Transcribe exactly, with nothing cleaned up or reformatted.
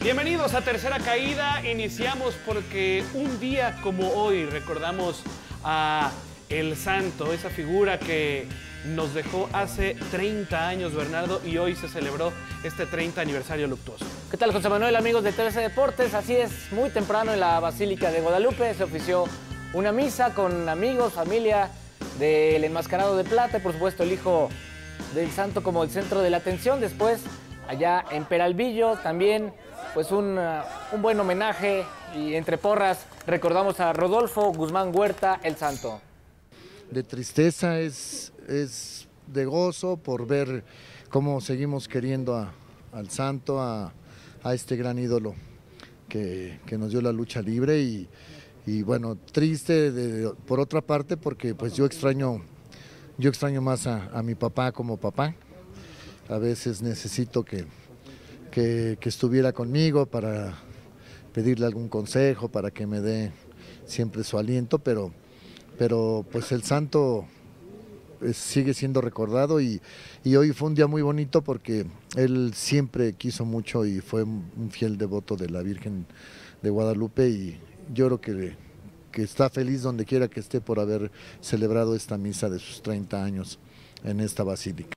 Bienvenidos a Tercera Caída. Iniciamos porque un día como hoy recordamos a El Santo, esa figura que nos dejó hace treinta años, Bernardo, y hoy se celebró este treinta aniversario luctuoso. ¿Qué tal, José Manuel, amigos de T V C Deportes? Así es, muy temprano en la Basílica de Guadalupe se ofició una misa con amigos, familia del enmascarado de plata y por supuesto el hijo del santo como el centro de la atención. Después, allá en Peralvillo, también pues un, uh, un buen homenaje y entre porras recordamos a Rodolfo Guzmán Huerta, el santo. De tristeza es, es de gozo por ver cómo seguimos queriendo a, al santo, a, a este gran ídolo que, que nos dio la lucha libre y, y bueno, triste de, por otra parte porque pues yo extraño, yo extraño más a, a mi papá como papá. A veces necesito que, que, que estuviera conmigo para pedirle algún consejo, para que me dé siempre su aliento, pero pero pues el santo sigue siendo recordado y, y hoy fue un día muy bonito porque él siempre quiso mucho y fue un fiel devoto de la Virgen de Guadalupe y yo creo que, que está feliz donde quiera que esté por haber celebrado esta misa de sus treinta años en esta basílica.